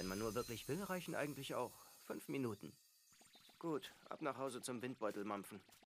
Wenn man nur wirklich will, reichen eigentlich auch 5 Minuten. Gut, ab nach Hause zum Windbeutel mampfen.